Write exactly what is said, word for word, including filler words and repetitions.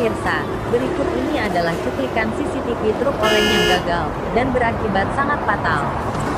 Pemirsa, berikut ini adalah cuplikan C C T V truk oleng yang gagal dan berakibat sangat fatal.